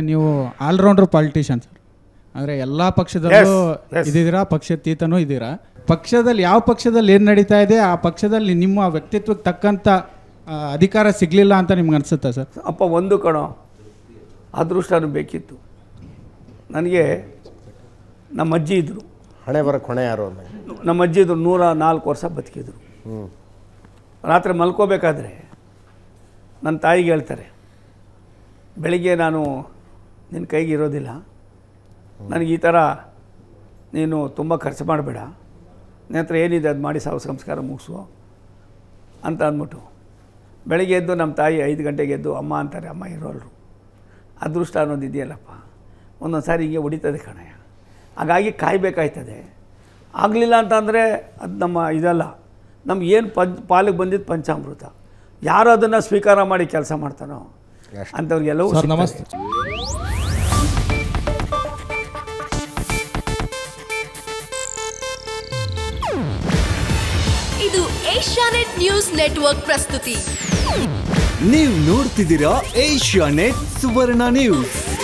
ನೀವು allrounder politician sir, ಅಂದರೆ ಎಲ್ಲ ಪಕ್ಷದಲ್ಲೂ ಇದ್ದೀರಾ, ಪಕ್ಷಾತೀತನೂ ಇದ್ದೀರಾ. ಪಕ್ಷದಲ್ಲಿ ಯಾವ ಪಕ್ಷದಲ್ಲಿ ಏನು ನಡೀತಾ ಇದೆ ಆ ಪಕ್ಷದಲ್ಲಿ ನಿಮ್ಮ ವ್ಯಕ್ತಿತ್ವಕ್ಕೆ ತಕ್ಕಂಥ ಅಧಿಕಾರ ಸಿಗಲಿಲ್ಲ ಅಂತ ನಿಮ್ಗೆ ಅನಿಸುತ್ತಾ ಸರ್? ಅಪ್ಪ ಒಂದು ಕಣೋ ಅದೃಷ್ಟನೂ ಬೇಕಿತ್ತು. ನನಗೆ ನಮ್ಮ ಅಜ್ಜಿ ಇದ್ದರು, ಹಣೆ ಬರೋಕ್ಕೆ ಹೊಣೆ ಯಾರು ಅಂತ. ನಮ್ಮ ಅಜ್ಜಿ ಇದ್ರು 104 ವರ್ಷ ಬದುಕಿದ್ರು. ರಾತ್ರಿ ಮಲ್ಕೋಬೇಕಾದ್ರೆ ನನ್ನ ತಾಯಿಗೆ ಹೇಳ್ತಾರೆ, ಬೆಳಿಗ್ಗೆ ನಾನು ನಿನ್ನ ಕೈಗೆ ಇರೋದಿಲ್ಲ, ನನಗೆ ಈ ಥರ ನೀನು ತುಂಬ ಖರ್ಚು ಮಾಡಬೇಡ, ನನ್ನ ಹತ್ರ ಏನಿದೆ ಅದು ಮಾಡಿ ಸಾವು ಸಂಸ್ಕಾರ ಮುಗಿಸು ಅಂತ ಅಂದ್ಬಿಟ್ಟು ಬೆಳಿಗ್ಗೆ ಎದ್ದು ನಮ್ಮ ತಾಯಿ 5 ಗಂಟೆಗೆ ಎದ್ದು ಅಮ್ಮ ಅಂತಾರೆ. ಅಮ್ಮ ಇರೋಲ್ರು. ಅದೃಷ್ಟ ಅನ್ನೋದು ಇದೆಯಲ್ಲಪ್ಪ, ಒಂದೊಂದು ಸಾರಿ ಹಿಂಗೆ ಹೊಡಿತದೆ ಕಣಯ್ಯ. ಹಾಗಾಗಿ ಕಾಯಬೇಕಾಯ್ತದೆ. ಆಗಲಿಲ್ಲ ಅಂತಂದರೆ ಅದು ನಮ್ಮ ಇದಲ್ಲ, ನಮ್ಗೆ ಏನು ಪಾಲಿಗೆ ಬಂದಿದ್ದು ಪಂಚಾಮೃತ. ಯಾರು ಅದನ್ನು ಸ್ವೀಕಾರ ಮಾಡಿ ಕೆಲಸ ಮಾಡ್ತಾನೋ ಅಂಥವ್ರಿಗೆಲ್ಲವೂ. ನಮಸ್ತೆ. ಇದು ಏಷ್ಯಾನೆಟ್ ನ್ಯೂಸ್ ನೆಟ್ವರ್ಕ್ ಪ್ರಸ್ತುತಿ. ನೀವು ನೋಡ್ತಿದ್ದೀರಾ ಏಷ್ಯಾನೆಟ್ ಸುವರ್ಣ ನ್ಯೂಸ್.